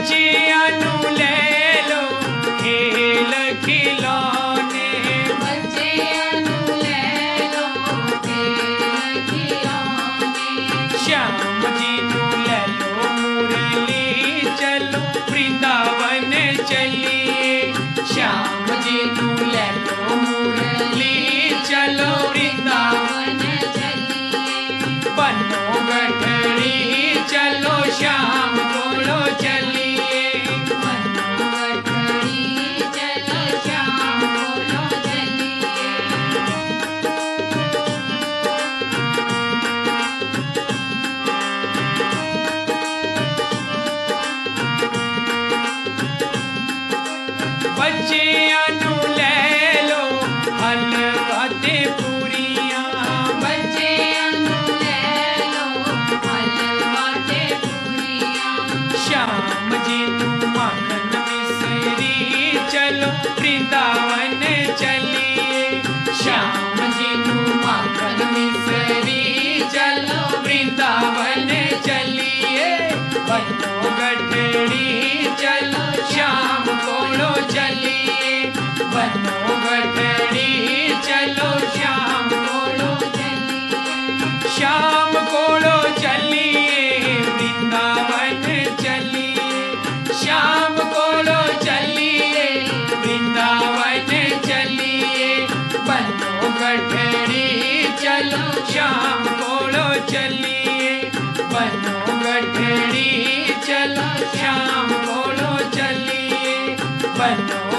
बच्चियां नू ले लो खेल खिलौने, बच्चियां नू ले लो खेल खिलौने। श्याम जी नू ले लो मुरली चलो वृंदावन चलिए, श्याम जी नू ले लो मुरली चलो वृंदावन चलिए। बनो गठड़ी चलो श्याम कोलो चलिए, बनो गठड़ी चलो श्याम कोलो चलिए। बच्चियां नू ले लो हलवा ते पूरियां, बच्चियां नू ले लो हलवा ते पूरियां। श्याम जी नू माखन मिसरी चलो वृंदावन चलिए, श्याम जी नू माखन मिसरी चलो वृंदावन चलिए। बनो गठड़ी चलो श्याम कोलो चलिए, बनो गठड़ी चलो श्याम कोलो चलिए। श्याम कोलो चलिए वृंदावन चलिए, श्याम कोलो चलिए वृंदावन चलिए। बनो गठड़ी चलो श्याम कोलो चलिए, बनो गठड़ी चलो श्याम कोलो चलिए, बनो